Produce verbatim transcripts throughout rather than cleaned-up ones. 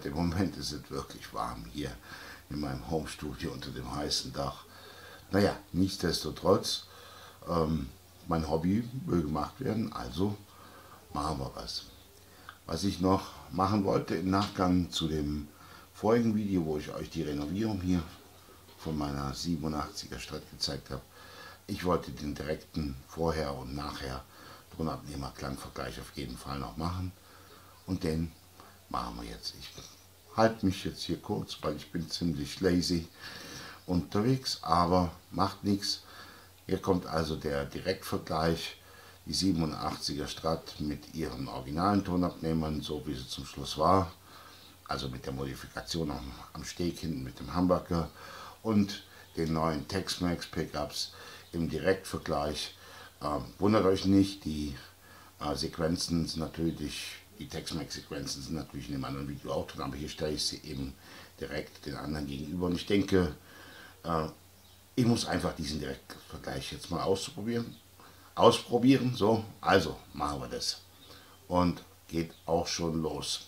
Leute, im Moment ist es wirklich warm hier in meinem Homestudio unter dem heißen Dach. Naja, nichtsdestotrotz, ähm, mein Hobby will gemacht werden, also machen wir was. Was ich noch machen wollte im Nachgang zu dem vorigen Video, wo ich euch die Renovierung hier von meiner siebenundachtziger Stadt gezeigt habe, ich wollte den direkten Vorher- und Nachher Tonabnehmer-Klangvergleich auf jeden Fall noch machen und den machen wir jetzt. Ich halte mich jetzt hier kurz, weil ich bin ziemlich lazy unterwegs, aber macht nichts. Hier kommt also der Direktvergleich, die siebenundachtziger Strat mit ihren originalen Tonabnehmern, so wie sie zum Schluss war, also mit der Modifikation am, am Steg hinten mit dem Humbucker und den neuen Tex-Mex Pickups im Direktvergleich. Ähm, wundert euch nicht, die äh, Sequenzen sind natürlich, die Tex-Mex Sequenzen sind natürlich in dem anderen Video auch drin, aber hier stelle ich sie eben direkt den anderen gegenüber und ich denke, äh, ich muss einfach diesen Direktvergleich jetzt mal ausprobieren. Ausprobieren, so, also machen wir das. Und geht auch schon los.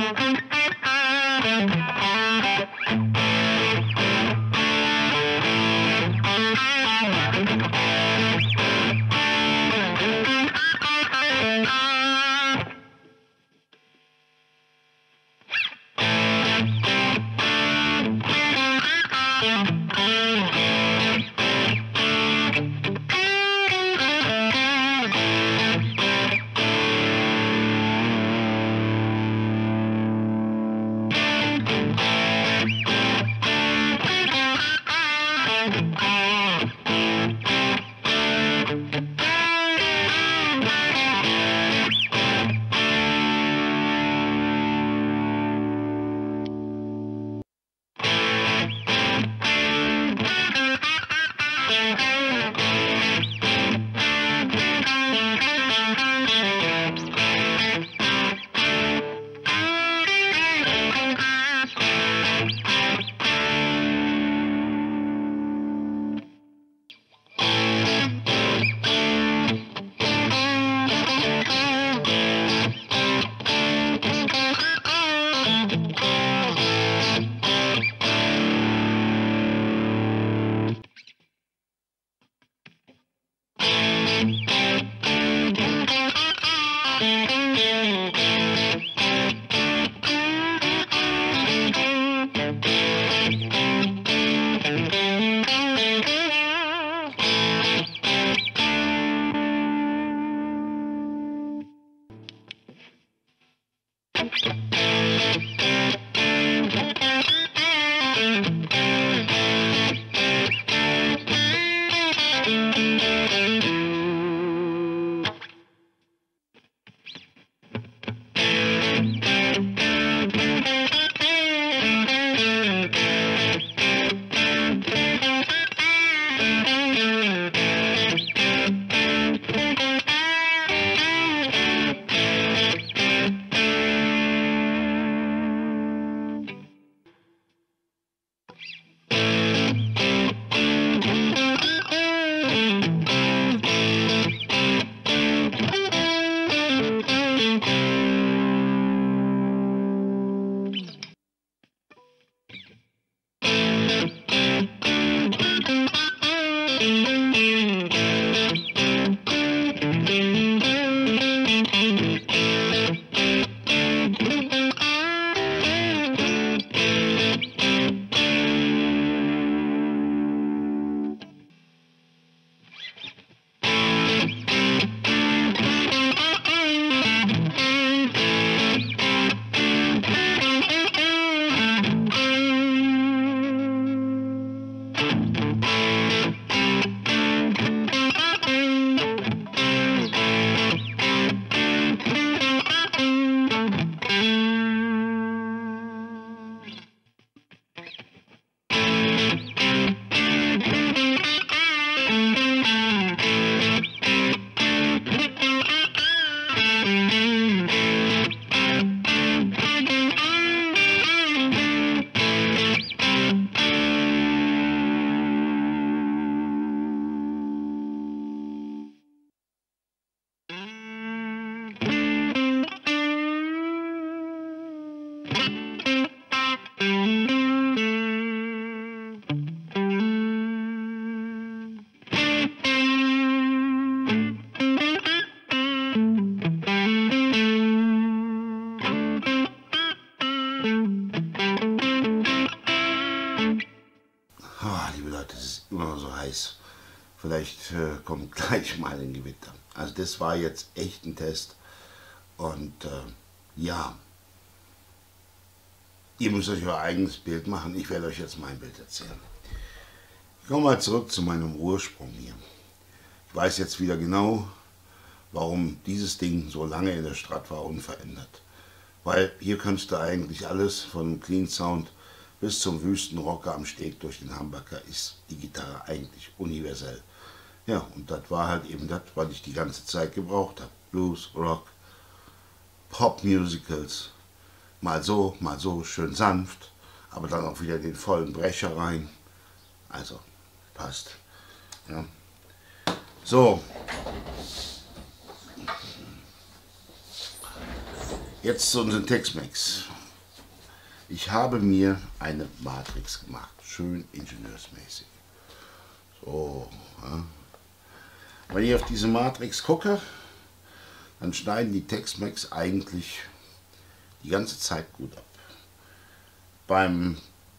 Vielleicht äh, kommt gleich mal ein Gewitter. Also das war jetzt echt ein Test. Und äh, ja, ihr müsst euch euer eigenes Bild machen. Ich werde euch jetzt mein Bild erzählen. Ich komme mal zurück zu meinem Ursprung hier. Ich weiß jetzt wieder genau, warum dieses Ding so lange in der Strat war, unverändert. Weil hier kannst du eigentlich alles von Clean Sound bis zum Wüstenrocker am Steg durch den Humbucker ist die Gitarre eigentlich universell. Ja, und das war halt eben das, was ich die ganze Zeit gebraucht habe. Blues, Rock, Pop-Musicals, mal so, mal so, schön sanft, aber dann auch wieder den vollen Brecher rein. Also, passt. Ja. So. Jetzt zu unserem Tex-Mex. Ich habe mir eine Matrix gemacht, schön ingenieursmäßig. So, ja. Wenn ich auf diese Matrix gucke, dann schneiden die Tex-Mex eigentlich die ganze Zeit gut ab. Beim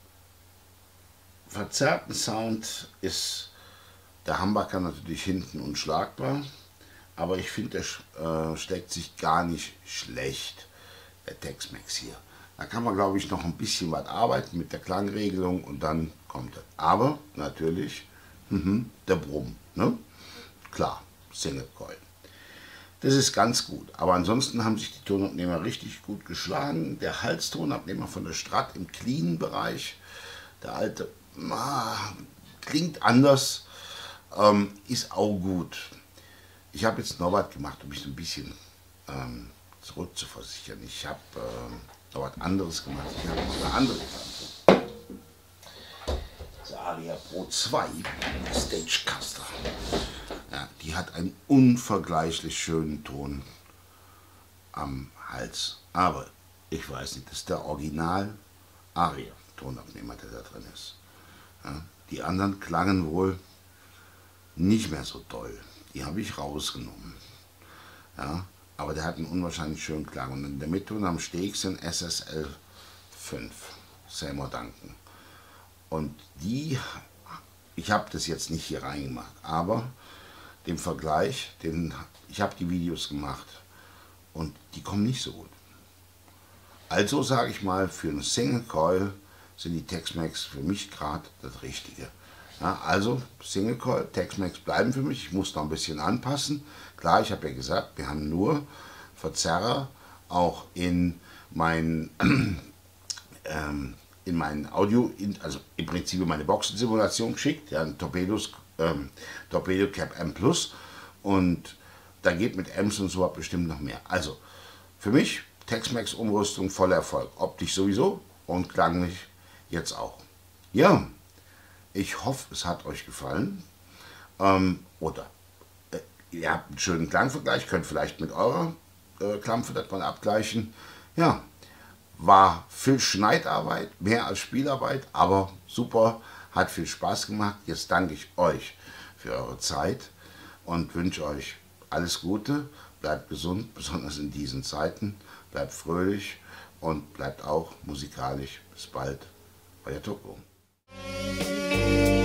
verzerrten Sound ist der Humbucker natürlich hinten unschlagbar, aber ich finde, der äh, schlägt sich gar nicht schlecht, der Tex-Mex hier. Da kann man, glaube ich, noch ein bisschen was arbeiten mit der Klangregelung und dann kommt er. Aber natürlich mhm, der Brumm, ne? Klar, Single Coil. Das ist ganz gut, aber ansonsten haben sich die Tonabnehmer richtig gut geschlagen. Der Halstonabnehmer von der Strat im cleanen Bereich, der alte, ah, klingt anders, ähm, ist auch gut. Ich habe jetzt noch was gemacht, um mich so ein bisschen ähm, zurückzuversichern. Ich habe ähm, noch was anderes gemacht. Ich habe noch eine andere Kante. Die Aria Pro zwei Stagecaster. Ja, die hat einen unvergleichlich schönen Ton am Hals. Aber ich weiß nicht, das ist der Original Aria Tonabnehmer, der da drin ist. Ja, die anderen klangen wohl nicht mehr so toll. Die habe ich rausgenommen. Ja, aber der hat einen unwahrscheinlich schönen Klang. Und in der Mitte und am Steg sind S S L fünf, Seymour Duncan. Und die, ich habe das jetzt nicht hier reingemacht, aber den Vergleich, den, ich habe die Videos gemacht und die kommen nicht so gut. Also sage ich mal, für einen Single Coil sind die Tex-Mex für mich gerade das Richtige. Ja, also Single Coil, Tex-Mex bleiben für mich, ich muss noch ein bisschen anpassen. Klar, ich habe ja gesagt, wir haben nur Verzerrer auch in meinen ähm, in meinen Audio, in, also im Prinzip meine Boxensimulation geschickt, ja, ein Torpedos, ähm, Torpedo Cap M Plus, und da geht mit Amps und so bestimmt noch mehr. Also für mich Tex-Mex Umrüstung voller Erfolg, optisch sowieso und klanglich jetzt auch. Ja, ich hoffe, es hat euch gefallen, ähm, oder äh, ihr habt einen schönen Klangvergleich, könnt vielleicht mit eurer äh, Klampfe das mal abgleichen. Ja, war viel Schneidarbeit, mehr als Spielarbeit, aber super, hat viel Spaß gemacht. Jetzt danke ich euch für eure Zeit und wünsche euch alles Gute. Bleibt gesund, besonders in diesen Zeiten. Bleibt fröhlich und bleibt auch musikalisch. Bis bald, euer Toko.